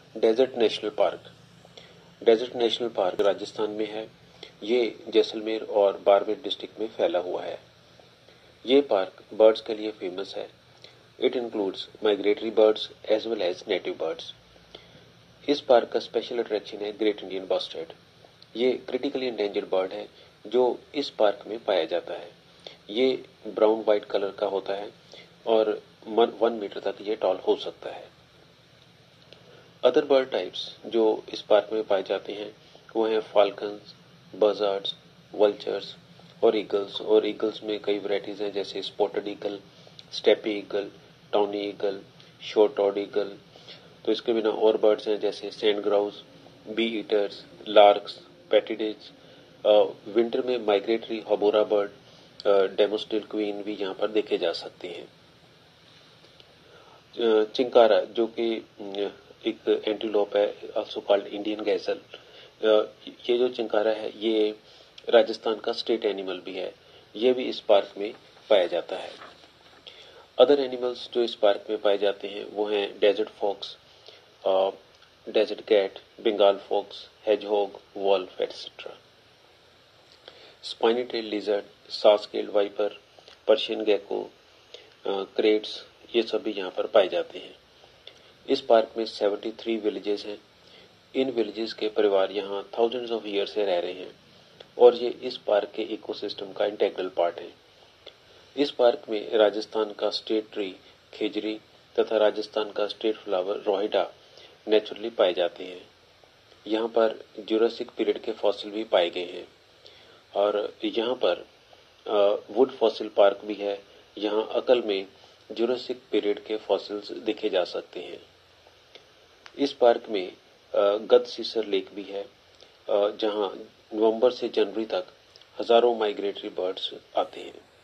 Desert national park. Desert national park Rajasthan में है। ये जैसलमेर और बाड़मेर डिस्ट्रिक्ट में फैला हुआ है। ये पार्क बर्ड्स के लिए फेमस है। It includes migratory birds as well as native birds. इस पार्क का स्पेशल अट्रैक्शन है ग्रेट इंडियन बस्टर्ड। ये क्रिटिकली एंडेंजर्ड बर्ड है जो इस पार्क में पाया जाता है। ये ब्राउन व्हाइट कलर का होता है और 1 मीटर तक ये टॉल हो सकता है। अदर बर्ड टाइप्स जो इस पार्क में पाए जाते हैं वो हैं फाल्कन्स, बजर्ड्स, वल्चर्स और ईगल्स में कई वैरायटीज हैं, जैसे spotted eagle, steppe eagle, tawny eagle, short toed eagle. तो इसके बिना और बर्ड्स हैं जैसे sand grouse, bee eaters, larks, partridges. Winter में migratory houbara bird, demoiselle crane भी यहाँ पर देखे जा सकते हैं। चिंकारा जो कि एक एंटीलोप है, आल्सो कॉल्ड इंडियन गैजल। ये जो चिंकारा है ये राजस्थान का स्टेट एनिमल भी है। ये भी इस पार्क में पाया जाता है। अदर एनिमल्स जो इस पार्क में पाए जाते हैं वो हैं desert fox, desert cat, Bengal fox, hedgehog, wolf etcetera. Spiny tail lizard, saw scaled viper, Persian gecko, kraits, ये सब भी यहाँ पर पाए जाते हैं। इस पार्क में 73 विलेजेस हैं। इन विलेजेस के परिवार यहाँ थाउजेंड्स ऑफ ईयर से रह रहे हैं और ये इस पार्क के इकोसिस्टम का इंटेग्रल पार्ट है। इस पार्क में राजस्थान का स्टेट ट्री खेजरी तथा राजस्थान का स्टेट फ्लावर रोहिडा नेचुरली पाए जाते हैं। यहाँ पर जुरासिक पीरियड के फॉसिल भी पाए गए हैं और यहाँ पर वुड फॉसिल पार्क भी है। यहाँ अकल में जुरासिक पीरियड के फॉसिल्स देखे जा सकते हैं। इस पार्क में गदसीसर लेक भी है, जहाँ नवंबर से जनवरी तक हजारों माइग्रेटरी बर्ड्स आते हैं।